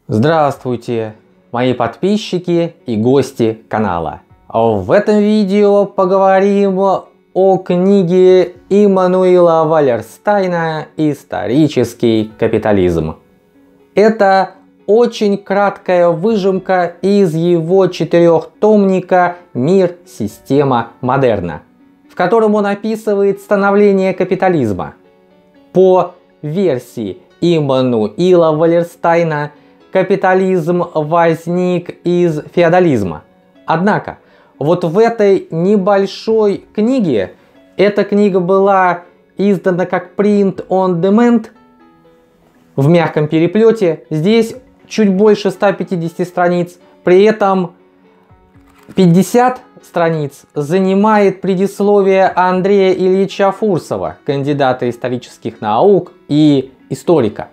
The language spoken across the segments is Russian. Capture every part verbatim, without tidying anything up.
Здравствуйте, мои подписчики и гости канала. В этом видео поговорим о книге Иммануила Валlerстайна «Исторический капитализм». Это очень краткая выжимка из его четырехтомника «Мир, система, модерна», в котором он описывает становление капитализма. По версии Иммануила Валlerстайна, капитализм возник из феодализма. Однако, вот в этой небольшой книге, эта книга была издана как print on demand в мягком переплете, здесь чуть больше ста пятидесяти страниц, при этом пятьдесят страниц занимает предисловие Андрея Ильича Фурсова, кандидата исторических наук и историка.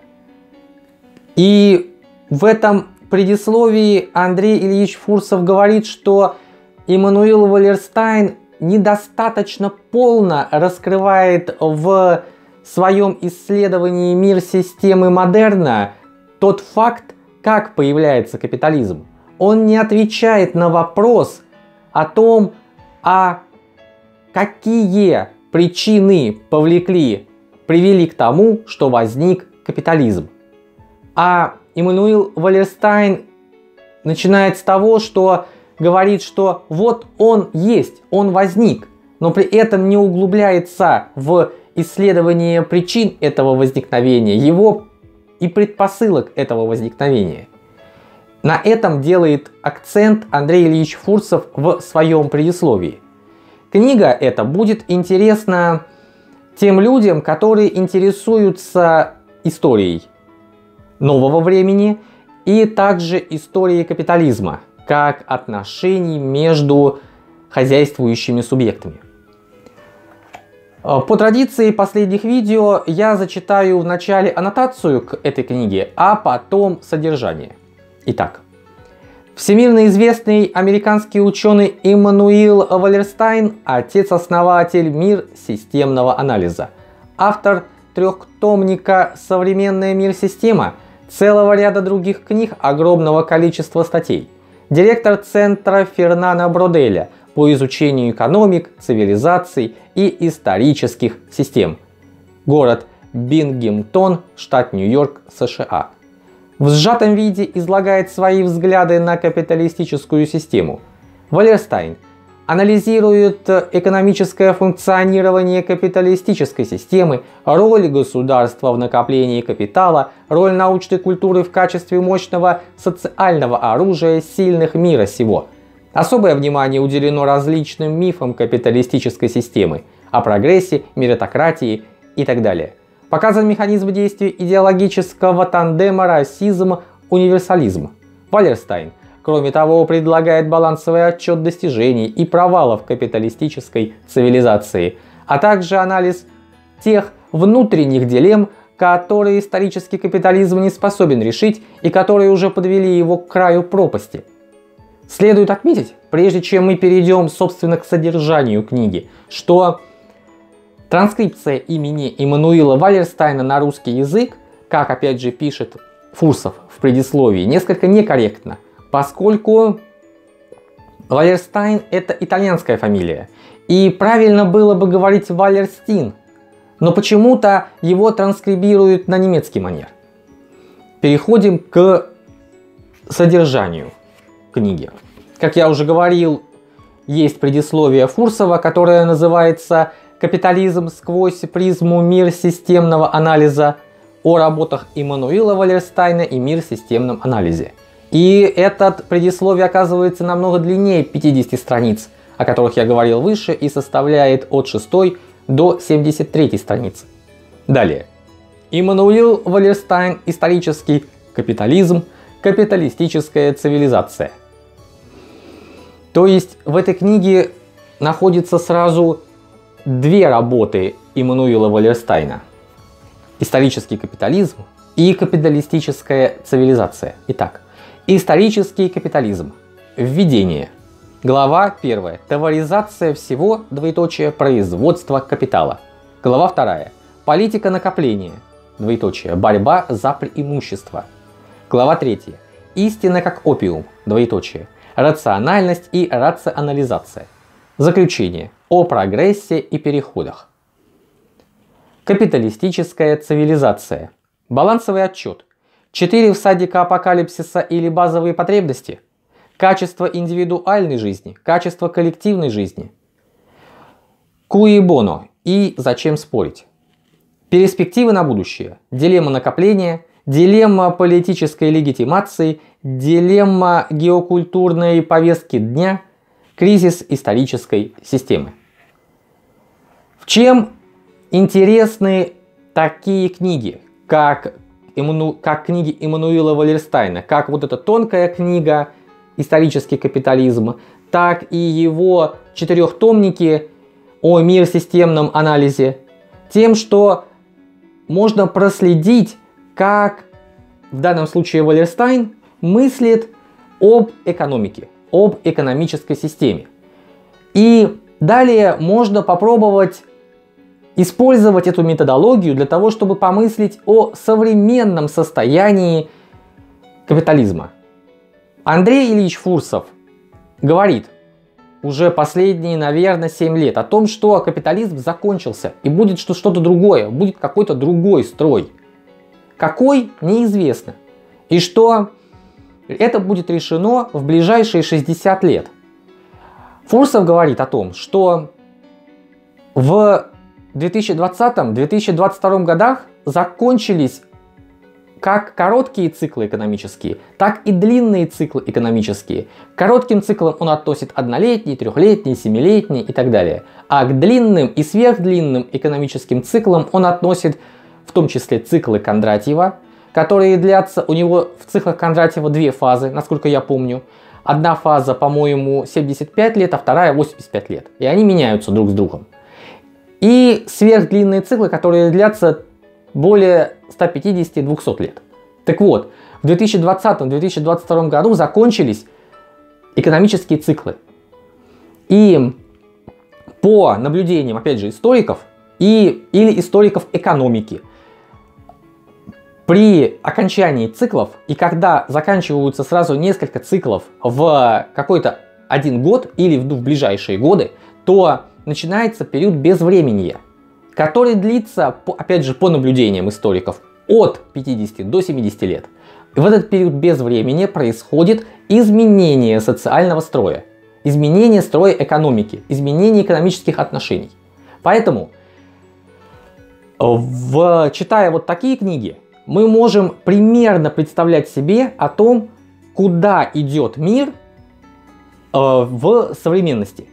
И в этом предисловии Андрей Ильич Фурсов говорит, что Иммануил Валlerстайн недостаточно полно раскрывает в своем исследовании «Мир, системы, модерна» тот факт, как появляется капитализм. Он не отвечает на вопрос о том, а какие причины повлекли, привели к тому, что возник капитализм. А Иммануил Валlerстайн начинает с того, что говорит, что вот он есть, он возник, но при этом не углубляется в исследование причин этого возникновения, его и предпосылок этого возникновения. На этом делает акцент Андрей Ильич Фурсов в своем предисловии. Книга эта будет интересна тем людям, которые интересуются историей нового времени и также историей капитализма как отношений между хозяйствующими субъектами. По традиции последних видео я зачитаю в начале аннотацию к этой книге, а потом содержание. Итак, всемирно известный американский ученый Иммануил Валlerстайн, отец-основатель «Мир системного анализа», автор трехтомника «Современная мир-система», целого ряда других книг, огромного количества статей, директор Центра Фернана Броделя по изучению экономик, цивилизаций и исторических систем. Город Бингемтон, штат Нью-Йорк, США. В сжатом виде излагает свои взгляды на капиталистическую систему. Валlerстайн анализирует экономическое функционирование капиталистической системы, роль государства в накоплении капитала, роль научной культуры в качестве мощного социального оружия сильных мира сего. Особое внимание уделено различным мифам капиталистической системы, о прогрессе, меритократии и так далее. Показан механизм действия идеологического тандема расизм-универсализм. Валlerстайн, кроме того, предлагает балансовый отчет достижений и провалов капиталистической цивилизации, а также анализ тех внутренних дилемм, которые исторический капитализм не способен решить и которые уже подвели его к краю пропасти. Следует отметить, прежде чем мы перейдем, собственно, к содержанию книги, что транскрипция имени Иммануила Валlerстайна на русский язык, как опять же пишет Фурсов в предисловии, несколько некорректна, поскольку Валlerстайн — это итальянская фамилия, и правильно было бы говорить Валlerстин, но почему-то его транскрибируют на немецкий манер. Переходим к содержанию книги. Как я уже говорил, есть предисловие Фурсова, которое называется «Капитализм сквозь призму мир системного анализа», о работах Иммануила Валlerстайна и «Мир в системном анализе». И этот предисловие оказывается намного длиннее пятидесяти страниц, о которых я говорил выше, и составляет от шестой до семидесяти третьей страницы. Далее. Иммануил Валlerстайн. Исторический капитализм. Капиталистическая цивилизация. То есть в этой книге находится сразу две работы Иммануила Валlerстайна. Исторический капитализм и капиталистическая цивилизация. Итак, исторический капитализм. Введение. Глава первая. Товаризация всего, двоеточие, производство капитала. Глава вторая. Политика накопления, двоеточие, борьба за преимущество. Глава третья. истина как опиум, двоеточие, рациональность и рационализация. Заключение о прогрессе и переходах. Капиталистическая цивилизация. Балансовый отчет. Четыре всадника апокалипсиса или базовые потребности. Качество индивидуальной жизни, качество коллективной жизни. Куи боно и зачем спорить. Перспективы на будущее. Дилемма накопления, дилемма политической легитимации, дилемма геокультурной повестки дня, кризис исторической системы. В чем интересны такие книги, как, Эмману... как книги Эммануила Валерстайна, как вот эта тонкая книга «Исторический капитализм», так и его четырехтомники о миросистемном анализе, тем, что можно проследить, как в данном случае Валерстайн мыслит об экономике, об экономической системе. И далее можно попробовать использовать эту методологию для того, чтобы помыслить о современном состоянии капитализма. Андрей Ильич Фурсов говорит уже последние, наверное, семь лет о том, что капитализм закончился и будет что-то другое, будет какой-то другой строй. Какой, неизвестно. И что это будет решено в ближайшие шестьдесят лет. Фурсов говорит о том, что в две тысячи двадцатом — две тысячи двадцать втором годах закончились как короткие циклы экономические, так и длинные циклы экономические. К коротким циклам он относит однолетние, трехлетние, семилетние и так далее. А к длинным и сверхдлинным экономическим циклам он относит в том числе циклы Кондратьева, которые длятся, у него в циклах Кондратьева две фазы, насколько я помню. Одна фаза, по-моему, семьдесят пять лет, а вторая восемьдесят пять лет. И они меняются друг с другом. И сверхдлинные циклы, которые длятся более ста пятидесяти — двухсот лет. Так вот, в две тысячи двадцатом — две тысячи двадцать втором году закончились экономические циклы. И по наблюдениям, опять же, историков и, или историков экономики, при окончании циклов, и когда заканчиваются сразу несколько циклов в какой-то один год или в, в ближайшие годы, то начинается период безвременья, который длится, опять же, по наблюдениям историков, от пятидесяти до семидесяти лет. И в этот период безвременья происходит изменение социального строя, изменение строя экономики, изменение экономических отношений. Поэтому, в, читая вот такие книги, мы можем примерно представлять себе о том, куда идет мир э, в современности.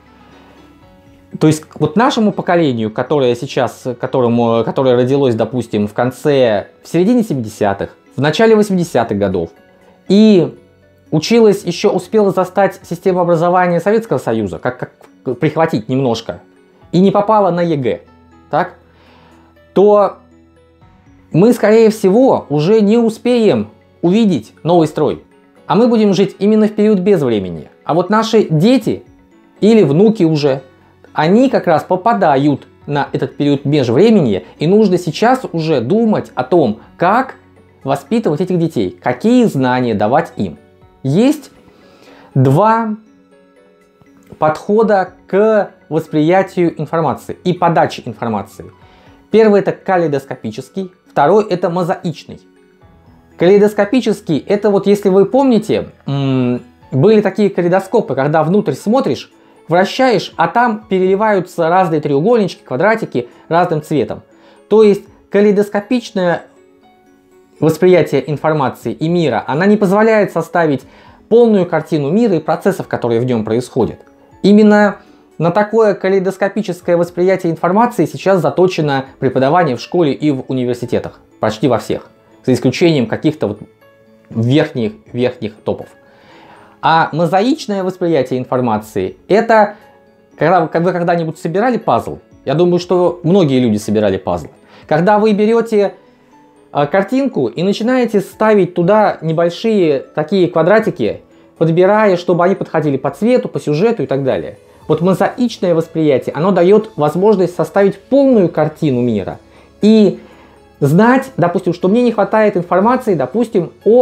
То есть вот нашему поколению, которое сейчас, которому, которое родилось, допустим, в конце, в середине семидесятых, в начале восьмидесятых годов, и училось, еще успела застать систему образования Советского Союза, как, как прихватить немножко, и не попала на ЕГЭ, так, то мы, скорее всего, уже не успеем увидеть новый строй. А мы будем жить именно в период безвременья. А вот наши дети или внуки уже, они как раз попадают на этот период межвременья, и нужно сейчас уже думать о том, как воспитывать этих детей, какие знания давать им. Есть два подхода к восприятию информации и подаче информации. Первый — это калейдоскопический, второй — это мозаичный. Калейдоскопический — это вот, если вы помните, были такие калейдоскопы, когда внутрь смотришь, вращаешь, а там переливаются разные треугольнички, квадратики разным цветом. То есть калейдоскопичное восприятие информации и мира, она не позволяет составить полную картину мира и процессов, которые в нем происходят. Именно на такое калейдоскопическое восприятие информации сейчас заточено преподавание в школе и в университетах. Почти во всех. За исключением каких-то вот верхних, верхних топов. А мозаичное восприятие информации — это когда вы когда-нибудь собирали пазл. Я думаю, что многие люди собирали пазлы. Когда вы берете э, картинку и начинаете ставить туда небольшие такие квадратики, подбирая, чтобы они подходили по цвету, по сюжету и так далее. Вот мозаичное восприятие, оно дает возможность составить полную картину мира и знать, допустим, что мне не хватает информации, допустим, о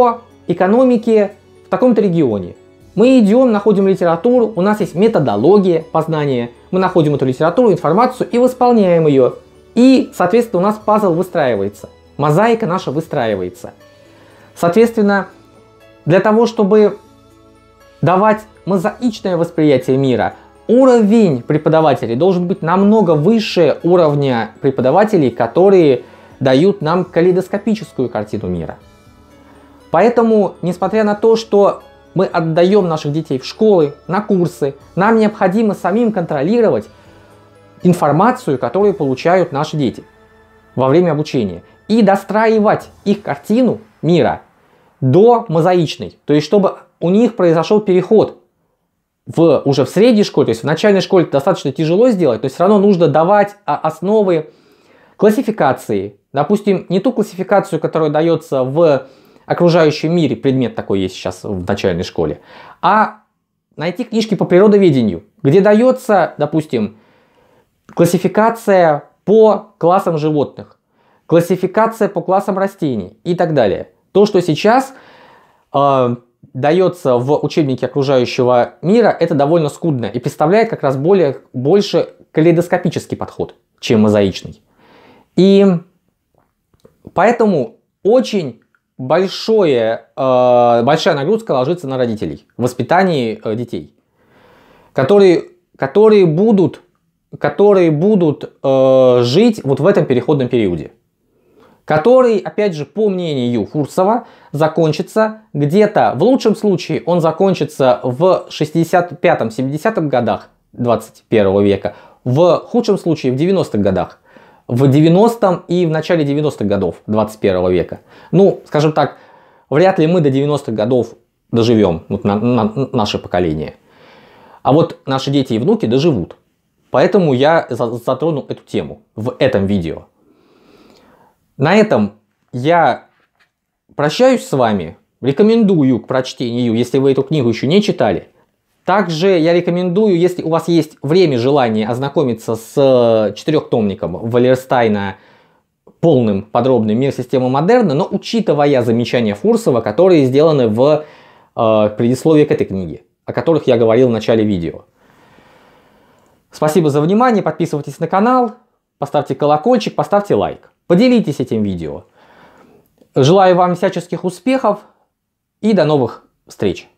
экономики в таком-то регионе. Мы идем, находим литературу, у нас есть методология познания, мы находим эту литературу, информацию и восполняем ее. И, соответственно, у нас пазл выстраивается, мозаика наша выстраивается. Соответственно, для того, чтобы давать мозаичное восприятие мира, уровень преподавателей должен быть намного выше уровня преподавателей, которые дают нам калейдоскопическую картину мира. Поэтому, несмотря на то, что мы отдаем наших детей в школы, на курсы, нам необходимо самим контролировать информацию, которую получают наши дети во время обучения, и достраивать их картину мира до мозаичной, то есть чтобы у них произошел переход в, уже в средней школе, то есть в начальной школе достаточно тяжело сделать, но все равно нужно давать основы классификации, допустим, не ту классификацию, которая дается в окружающем мире, предмет такой есть сейчас в начальной школе, а найти книжки по природоведению, где дается, допустим, классификация по классам животных, классификация по классам растений и так далее. То, что сейчас э, дается в учебнике окружающего мира, это довольно скудно и представляет как раз более, больше калейдоскопический подход, чем мозаичный. И поэтому очень большое, э, большая нагрузка ложится на родителей в воспитании э, детей, которые, которые будут, которые будут э, жить вот в этом переходном периоде, который, опять же, по мнению Фурсова, закончится где-то, в лучшем случае он закончится в шестидесятых пятых — семидесятых годах двадцать первого века, в худшем случае в девяностых годах. В девяностом и в начале девяностых годов двадцать первого века. Ну, скажем так, вряд ли мы до девяностых годов доживем, вот на, на, наше поколение. А вот наши дети и внуки доживут. Поэтому я затронул эту тему в этом видео. На этом я прощаюсь с вами. Рекомендую к прочтению, если вы эту книгу еще не читали. Также я рекомендую, если у вас есть время, желание ознакомиться с четырехтомником Валерстайна, полным, подробным «Мир системы модерна», но учитывая замечания Фурсова, которые сделаны в э, предисловии к этой книге, о которых я говорил в начале видео. Спасибо за внимание, подписывайтесь на канал, поставьте колокольчик, поставьте лайк, поделитесь этим видео. Желаю вам всяческих успехов и до новых встреч!